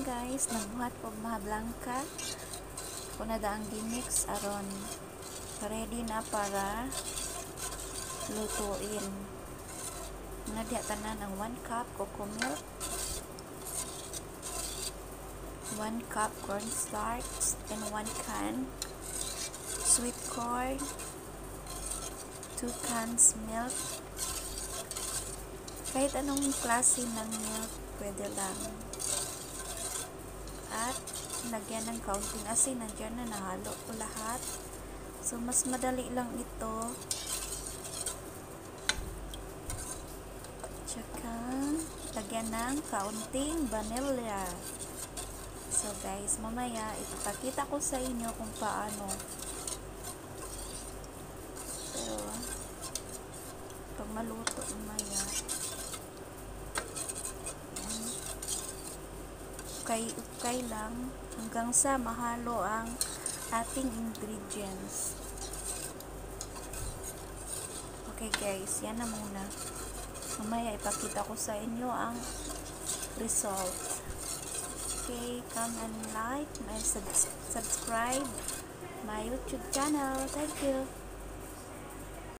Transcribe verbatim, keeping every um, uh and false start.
guys, nagbuhat po mga blanca. Kung na daang gimix aron ready na para lutuin. Nadya tanan ng one cup cocoa milk, one cup cornstarch, and one can sweet corn, two cans milk. Kahit anong klase ng milk, pwede lang. At lagyan ng kaunting asin, nandiyan na, nahalo ko lahat. So mas madali lang ito. Tsaka lagyan ng kaunting vanilla. So guys, mamaya ipapakita ko sa inyo kung paano. Pero pag maluto mamaya, ukay-ukay lang hanggang sa mahalo ang ating ingredients. Okay guys, yan na muna. Mamaya ipakita ko sa inyo ang result. Okay, come and like, my subscribe my YouTube channel. Thank you.